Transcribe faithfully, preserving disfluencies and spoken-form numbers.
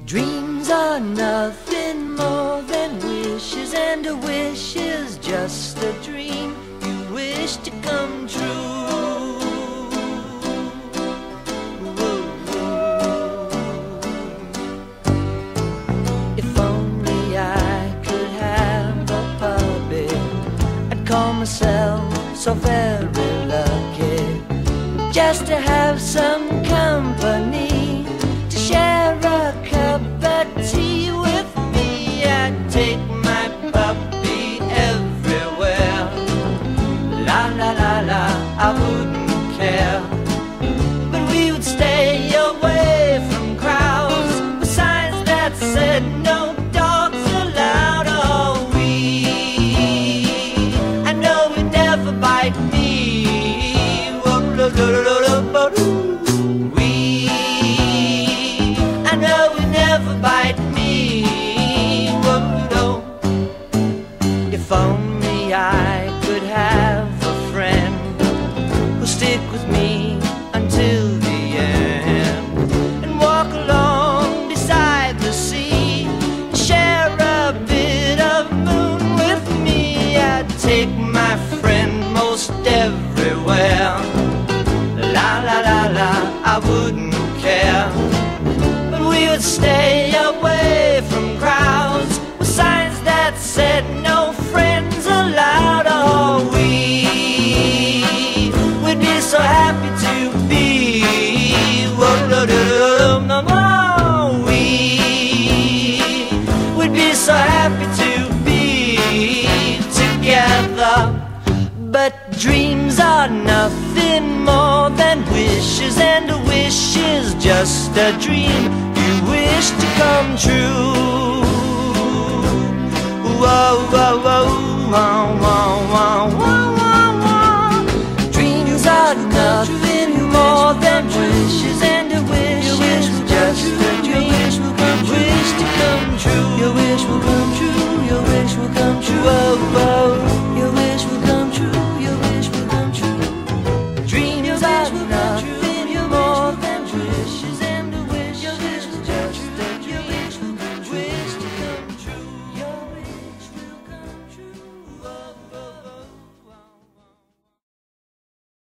Dreams are nothing more than wishes, and a wish is just a dream you wish to come true. If only I could have a puppy, I'd call myself so very lucky, just to have some company, to share a cup of tea with me. I'd take my puppy everywhere. La la la la, I wouldn't care. But we would stay away from crowds with signs that said no dogs allowed. Oh, we, I know we'd never bite me. Whoa, lo, lo, lo, lo, lo, lo. We, I know we'd never bite me. Whoa, no. If only I could have a friend who'll stick with me until the end, and walk along beside the sea, share a bit of moon with me. I'd take my friend most everywhere. La la la la, I wouldn't care. But we would stay away from crowds with signs that said no friends allowed. Oh, we would be so happy to be. Whoa, no, no, no, no. We would be so happy to be together. But dreams are nothing more than wishes, and a wish is just a dream you wish to come true. Whoa, whoa, whoa, whoa, whoa, whoa.